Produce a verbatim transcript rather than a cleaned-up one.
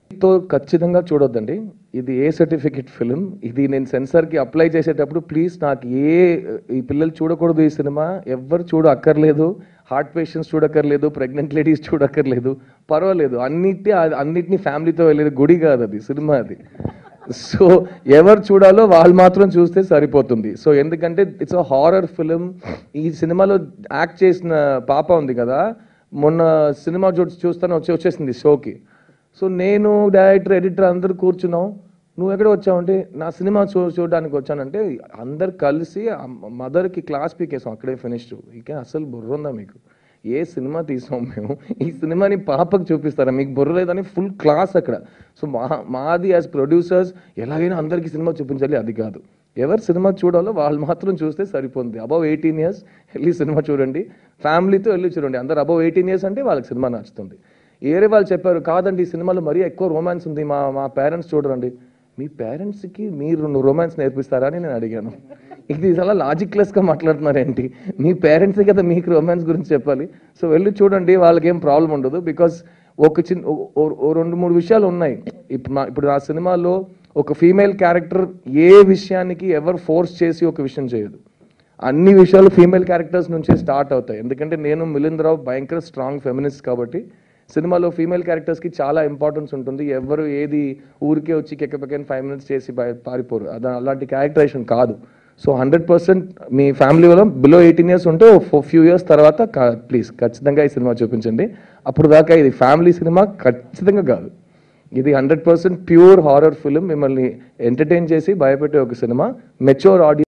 తో ఖచ్చితంగా చూడొద్దండి. ఇది ఏ సర్టిఫికేట్ ఫిల్మ్. ఇది నేను సెన్సార్‌కి అప్లై చేసేటప్పుడు ప్లీజ్ నాకు ఏ ఈ పిల్లలు చూడకూడదు ఈ సినిమా. ఎవ్వరు చూడ అక్కర్లేదు. హార్ట్ పేషెంట్స్ చూడక్కర్లేదు. ప్రెగ్నెంట్ లేడీస్ చూడక్కర్లేదు. పర్వాలేదు. అన్నిటి అన్నిటిని ఫ్యామిలీతో వెళ్ళేది గుడి కాదు అది. సినిమా అది. సో ఎవరు చూడాలో వాళ్ళు మాత్రం చూస్తే సరిపోతుంది. సో ఎందుకంటే ఇట్స్ అ హారర్ ఫిల్మ్. ఈ సినిమాలో యాక్ట్ చేసిన పాప ఉంది కదా, మొన్న సినిమా చూ చూస్తాను వచ్చి వచ్చేసింది షోకి. సో నేను డైరెక్టర్ ఎడిటర్ అందరూ కూర్చున్నాం. నువ్వు ఎక్కడ వచ్చావంటే నా సినిమా చూ చూడడానికి వచ్చానంటే అందరు కలిసి మదర్కి క్లాస్ పీకేసాం అక్కడే ఫినిష్. ఇక అసలు బుర్ర ఉందా మీకు? ఏ సినిమా తీసాం మేము, ఈ సినిమాని పాపకు చూపిస్తారా, మీకు బుర్ర లేదని ఫుల్ క్లాస్ అక్కడ. సో మా మాది యాజ్ ప్రొడ్యూసర్స్ ఎలాగైనా అందరికీ సినిమా చూపించాలి, అది కాదు. ఎవరు సినిమా చూడాలో వాళ్ళు మాత్రం చూస్తే సరిపోతుంది. అబవ్ ఎయిటీన్ ఇయర్స్ వెళ్ళి సినిమా చూడండి, ఫ్యామిలీతో వెళ్ళి చూడండి. అందరు అబవ్ ఎయిటీన్ ఇయర్స్ అంటే వాళ్ళకి సినిమా నచ్చుతుంది. ఏరే వాళ్ళు చెప్పారు కాదండి ఈ సినిమాలో మరీ ఎక్కువ రొమాన్స్ ఉంది, మా మా పేరెంట్స్ చూడరండి. మీ పేరెంట్స్కి మీరు రొమాన్స్ నేర్పిస్తారా అని నేను అడిగాను. ఇది చాలా లాజిక్లెస్గా మాట్లాడుతున్నారేంటి? మీ పేరెంట్సే కదా మీకు రొమాన్స్ గురించి చెప్పాలి. సో వెళ్ళి చూడండి, వాళ్ళకి ఏం ప్రాబ్లం ఉండదు. బికాస్ ఒక చిన్న రెండు మూడు విషయాలు ఉన్నాయి. ఇప్పుడు మా ఇప్పుడు ఆ సినిమాలో ఒక ఫీమేల్ క్యారెక్టర్ ఏ విషయానికి ఎవరు ఫోర్స్ చేసి ఒక విషయం చేయదు. అన్ని విషయాలు ఫీమేల్ క్యారెక్టర్స్ నుంచే స్టార్ట్ అవుతాయి. ఎందుకంటే నేను మిలింద్ రావు భయంకర స్ట్రాంగ్ ఫెమినిస్ట్ కాబట్టి సినిమాలో ఫీమేల్ క్యారెక్టర్స్కి చాలా ఇంపార్టెన్స్ ఉంటుంది. ఎవరు ఏది ఊరికే వచ్చి కెక్కపెక్కని ఫైవ్ మినిట్స్ చేసి పారిపోరు. అది అలాంటి క్యారెక్టరైజేషన్ కాదు. సో హండ్రెడ్ పర్సెంట్ మీ ఫ్యామిలీ వల్ల బిలో ఎయిటీన్ ఇయర్స్ ఉంటే ఫ్యూ ఇయర్స్ తర్వాత ప్లీజ్ ఖచ్చితంగా ఈ సినిమా చూపించండి. అప్పుడు దాకా ఇది ఫ్యామిలీ సినిమా ఖచ్చితంగా కాదు. ఇది hundred percent pure horror film. మిమ్మల్ని ఎంటర్టైన్ చేసి భయపెట్టే ఒక సినిమా. Mature audience